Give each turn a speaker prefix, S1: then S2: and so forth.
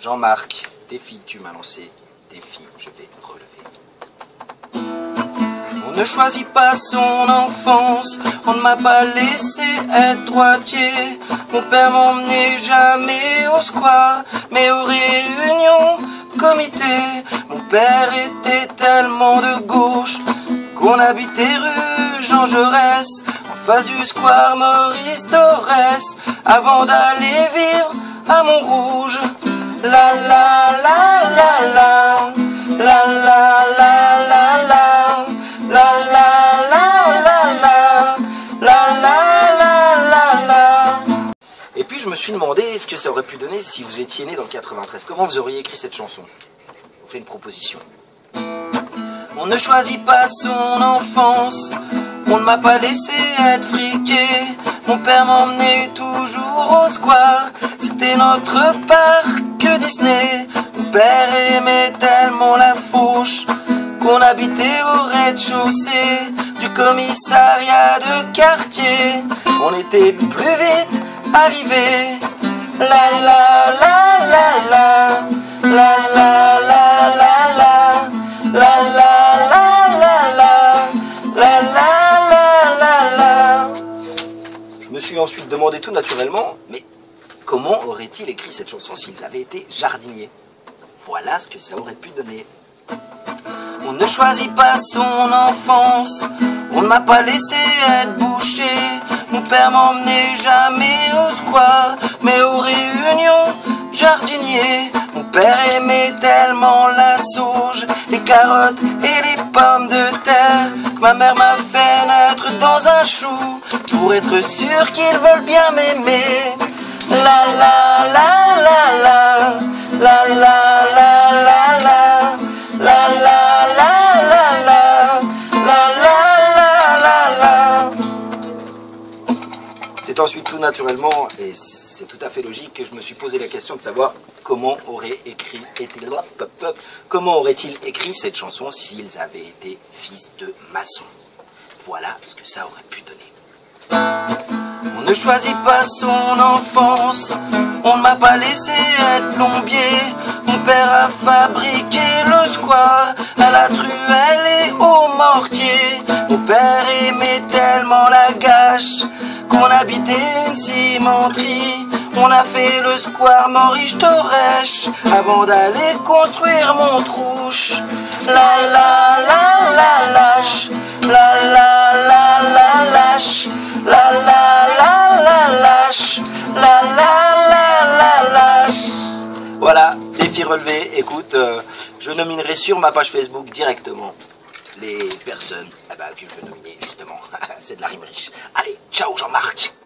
S1: Jean-Marc, défi, tu m'as lancé. Défi, je vais relever. On ne choisit pas son enfance, on ne m'a pas laissé être droitier. Mon père m'emmenait jamais au square, mais aux réunions, comité. Mon père était tellement de gauche qu'on habitait rue Jean Jaurès, en face du square Maurice Torres, avant d'aller vivre à Montrouge. La la la la la, la la la la la. La la la la la, la la la la la. Et puis je me suis demandé ce que ça aurait pu donner si vous étiez né dans le 93. Comment vous auriez écrit cette chanson? Je vous fais une proposition. On ne choisit pas son enfance, on ne m'a pas laissé être friqué. Mon père m'emmenait toujours au square, c'était notre parc Disney. Mon père aimait tellement la fauche qu'on habitait au rez-de-chaussée du commissariat de quartier. On était plus vite arrivés. La la la la la, la la la la la, la la la la la, la la la la la. Je me suis ensuite demandé tout naturellement, mais comment aurait-il écrit cette chanson s'ils avaient été jardiniers? Voilà ce que ça aurait pu donner. On ne choisit pas son enfance, on ne m'a pas laissé être boucher. Mon père m'emmenait jamais au square, mais aux réunions jardiniers. Mon père aimait tellement la sauge, les carottes et les pommes de terre, que ma mère m'a fait naître dans un chou, pour être sûr qu'ils veulent bien m'aimer. La la la la la, la la la la la, la la. C'est ensuite tout naturellement, et c'est tout à fait logique, que je me suis posé la question de savoir comment aurait-il écrit cette chanson s'ils avaient été fils de maçons. Voilà ce que ça aurait pu donner. On ne choisit pas son enfance, on ne m'a pas laissé être plombier. Mon père a fabriqué le square à la truelle et au mortier. Mon père aimait tellement la gâche qu'on habitait une cimenterie. On a fait le square Maurice Torres avant d'aller construire Montrouche. La la la la lâche, la la la la lâche, la la la la lâche, la la la la lâche. Voilà, défi relevé. Écoute, je nominerai sur ma page Facebook directement les personnes que je veux nominer justement. C'est de la rime riche. Allez, ciao Jean-Marc.